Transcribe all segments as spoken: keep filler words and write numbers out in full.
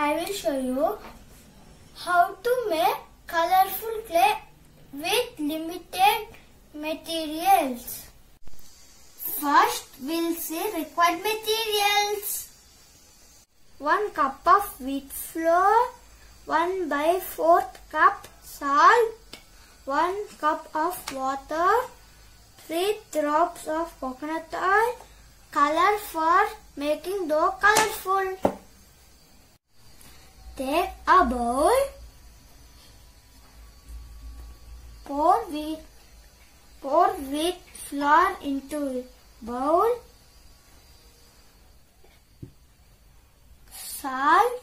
I will show you how to make colorful clay with limited materials. First, we'll see required materials. one cup of wheat flour, one by fourth cup salt, one cup of water, three drops of coconut oil, color for making dough colorful. Take a bowl, pour wheat, pour wheat flour into bowl, salt,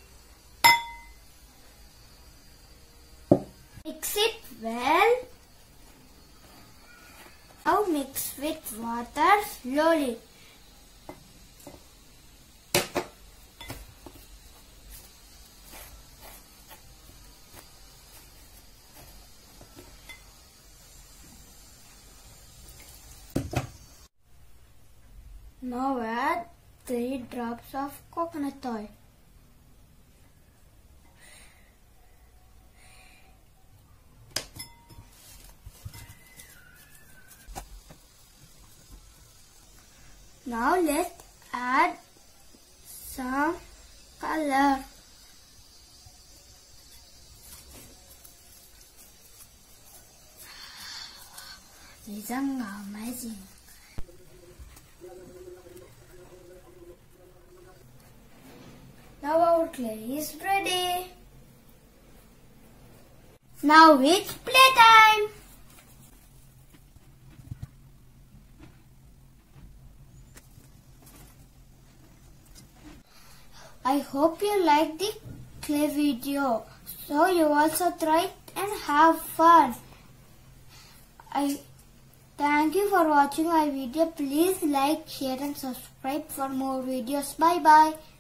mix it well. Now mix with water slowly. Now add three drops of coconut oil. Now let's add some color. These are amazing. Now our clay is ready. Now it's playtime. I hope you like the clay video. So you also try it and have fun. I thank you for watching my video. Please like, share and subscribe for more videos. Bye bye.